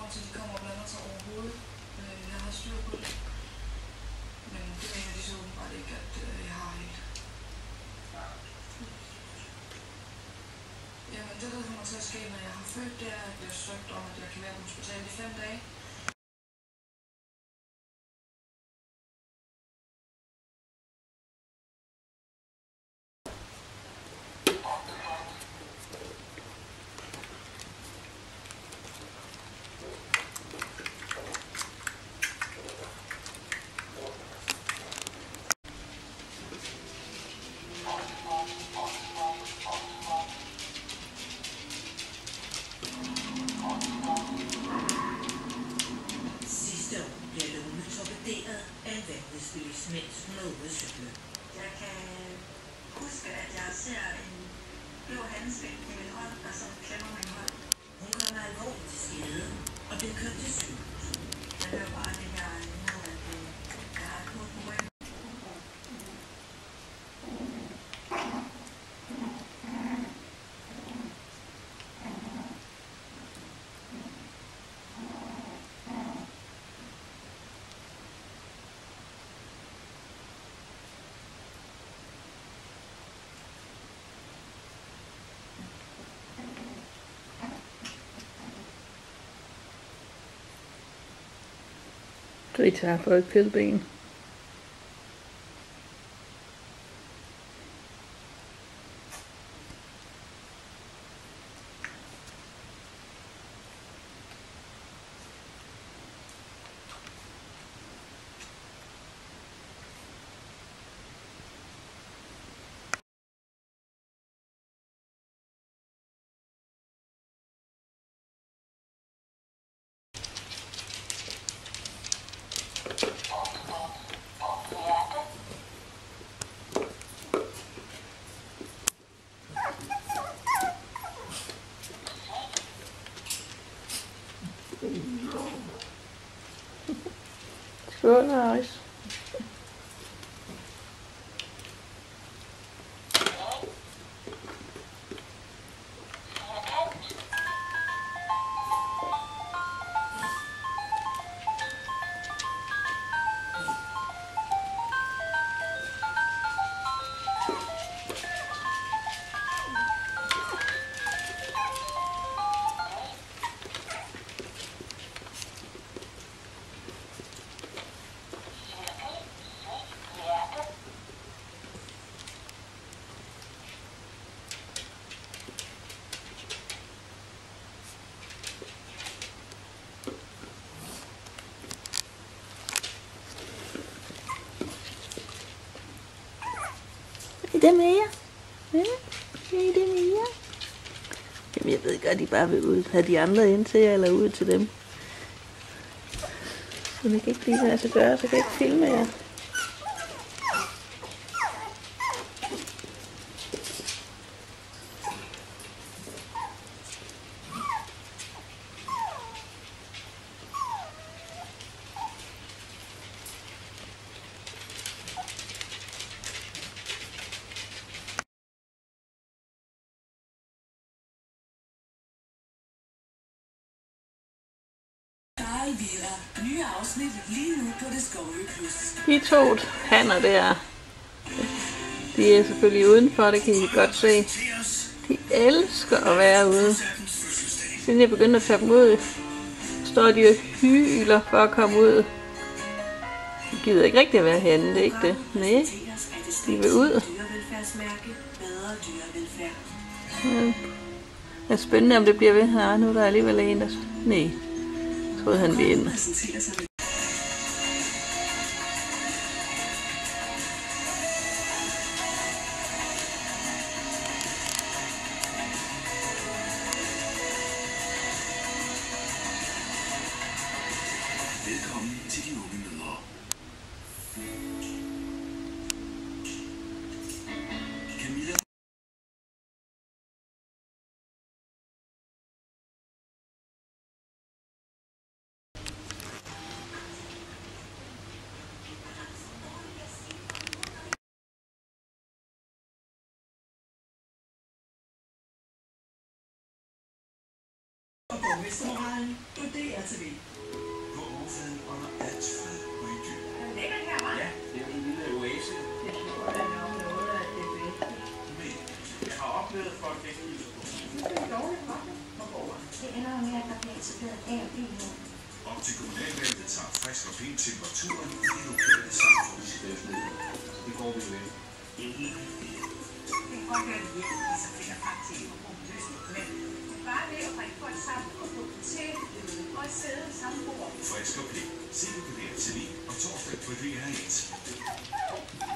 til, at de kommer og blander sig overhovedet. Jeg har styr på det. Men det mener de så åbenbart ikke, at jeg har helt. Jamen det, der kommer til at ske, når jeg har født, det er, at jeg har søgt om, at jeg kan være på hospitalet i 5 dage. Af en vanvidsbilist, mens hun er ude at cykle. Jeg kan huske, at jeg ser en blå handske i min hånd, og så klemmer min hånd. Hun kommer alvorligt til skade og bliver kørt til sygehus. Jeg hører bare det her med, at jeg har et kort på ryggen. Rita har fået et kødben. So nice. Er det mere? Ja, er det mere? Jamen jeg ved godt, de bare vil ud. Have de andre ind til jer, eller ud til dem. Så det kan ikke lige lade sig gøre, så kan jeg ikke filme jer. Nye afsnit lige nu på Discovery Plus. De to hanner der, de er selvfølgelig udenfor, det kan I godt se. De elsker at være ude. Siden jeg begyndte at tage dem ud, står de og hyler for at komme ud. De gider ikke rigtig at være herinde, det er ikke det. Nej, de vil ud. Ja. Det er spændende, om det bliver ved her. Nu er der alligevel en, der... Nej. Jeg troede, han ville ind. Og borgmestermoralen på DR TV. På overfladen under alt fred og idyl. Lækkert her, hva'? Ja, det er jo en lille oase. Det tror jeg nok noget af det bedste. Men jeg har oplevet folk ikke hilse på. Det er dårligt for det for borgerne. Det ender med, at der bliver etableret A og B nu. Op til kommunalvalget tager frisk og pænt temperaturen i det lokale samfund. Det går vi med. Det kan godt være, at vi ikke så finder frem til en god løsning, men bare ved at bringe folk sammen og få dem til og sidde sammen bord. Frisk og pænt. Se det på DR TV og torsdag på DR1.